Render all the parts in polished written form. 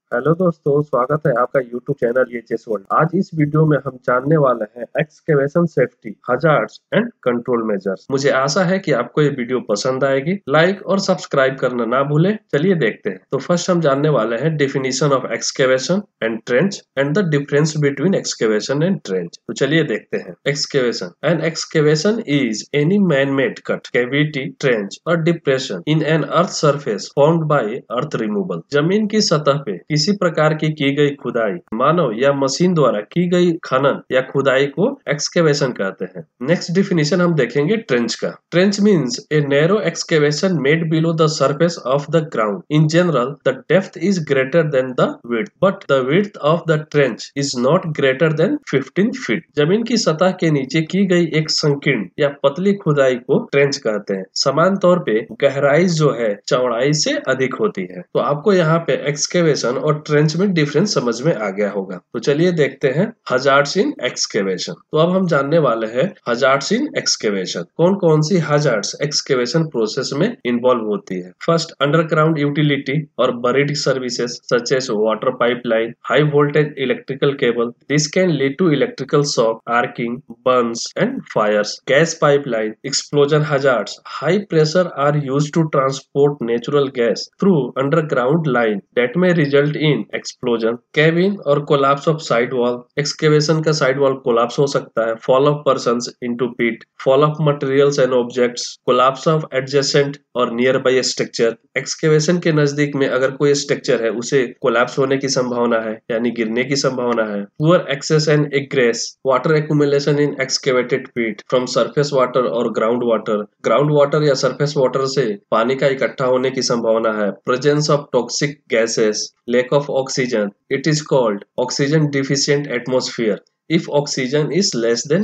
Hello दोस्तों, स्वागत है आपका YouTube चैनल एचएस वर्ल्ड। आज इस वीडियो में हम जानने वाले हैं excavation safety, hazards and control measures. मुझे आशा है कि आपको ये वीडियो पसंद आएगी। लाइक और सब्सक्राइब करना ना भूलें। चलिए देखते हैं। तो फर्स्ट हम जानने वाले हैं definition of excavation and trench and the difference between excavation and trench. तो चलिए देखते हैं। Excavation an excavation is any man made cut, cavity, trench और depression in an earth surface formed by earth removal. जमीन की सतह पे किसी प्रकार की गई खुदाई, मानव या मशीन द्वारा की गई खनन या खुदाई को एक्सकेवेशन कहते हैं। नेक्स्ट डिफिनेशन हम देखेंगे ट्रेंच का। Trench means a narrow excavation made below the surface of the ground. In general the depth is greater than the width, but the width of the trench is not greater than 15 feet. जमीन की सतह के नीचे की गई एक संकीर्ण या पतली खुदाई को ट्रेंच कहते हैं। समान तौर पे गहराई जो है चौड़ाई से अधिक होती है। तो आपको यहाँ पे एक्सकेवेशन और ट्रेंच में डिफरेंस समझ में आ गया होगा। तो चलिए देखते हैं हजार्ड्स इन एक्सकेवेशन। तो अब हम जानने वाले हैं हजार्ड्स इन एक्सकेवेशन। कौन कौन सी हजार्ड्स एक्सकेवेशन प्रोसेस में इन्वॉल्व होती है। फर्स्ट, अंडरग्राउंड यूटिलिटी और buried services such as water pipeline, high voltage electrical cable. This can lead to electrical shock, arcing, burns and fires. Gas pipeline, explosion hazards. High pressure are used to transport natural gas through underground line that may result in explosion, cabin और collapse of sidewall. Excavation का sidewall collapse हो सकता है. Fall of persons into pit, fall of materials and objects, collapse of adjacent और nearby structure. Excavation के नजदीक में अगर कोई स्ट्रक्चर है उसे कोलैप्स होने की संभावना है, यानी गिरने की संभावना है. Poor access and egress, water accumulation in excavated pit from surface water और ग्राउंड वाटर या सरफेस वाटर से पानी का इकट्ठा होने की संभावना है. Presence of toxic gases, lack of oxygen, it is called oxygen deficient atmosphere if oxygen is less than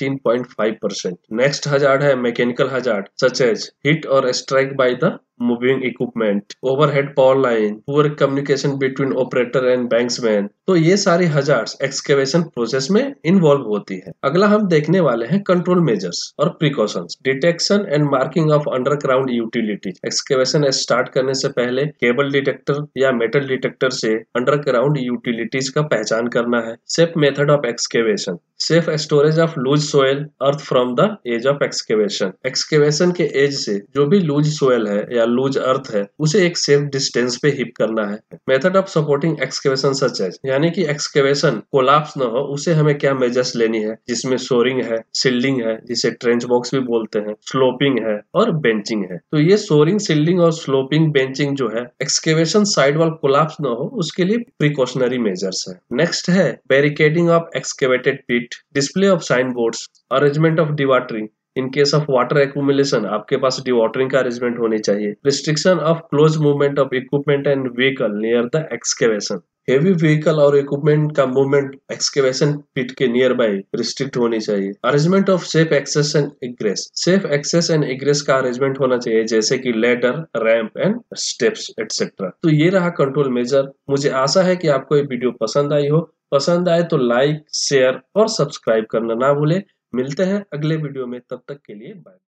19.5%. Next hazard है mechanical hazard such as hit or strike by the moving equipment, overhead power line, poor communication between operator and banksman. तो ये सारी hazards excavation process में involve होती है। अगला हम देखने वाले हैं कंट्रोल मेजर्स और precautions. Detection and marking of underground utility. Excavation start करने से पहले केबल डिटेक्टर या मेटल डिटेक्टर से अंडरग्राउंड यूटिलिटीज का पहचान करना है। Safe method of excavation, safe storage of loose soil earth from the edge of excavation. Excavation के एज से जो भी लूज सोयल है या लूज अर्थ है उसे एक सेफ डिस्टेंस पे हिप करना है। Method of supporting excavation such as, यानी कि एक्सकेवेशन कोलैप्स न हो उसे हमें क्या मेजर्स लेनी है, जिसमें सोरिंग है, सिल्डिंग है जिसे ट्रेंच बॉक्स भी बोलते हैं, स्लोपिंग है और बेंचिंग है। तो ये सोरिंग, सिल्डिंग और स्लोपिंग, बेंचिंग जो है एक्सकेवेशन साइड वॉल कोलैप्स न हो उसके लिए प्रिकॉशनरी मेजर्स है। नेक्स्ट है barricading of excavated pit, display of sign boards, arrangement of dewatering. In case of water accumulation आपके पास डिवाटरिंग का अरेंजमेंट होनी चाहिए। Restriction of close movement of equipment and vehicle near the excavation. Heavy vehicle और equipment का movement excavation pit के nearby restrict होनी चाहिए। Arrangement of safe access and egress, safe access and egress का arrangement होना चाहिए, जैसे कि ladder, ramp and steps et cetera. तो ये रहा कंट्रोल मेजर। मुझे आशा है कि आपको ये वीडियो पसंद आई हो। पसंद आए तो लाइक, शेयर और सब्सक्राइब करना ना भूले। मिलते हैं अगले वीडियो में, तब तक के लिए बाय।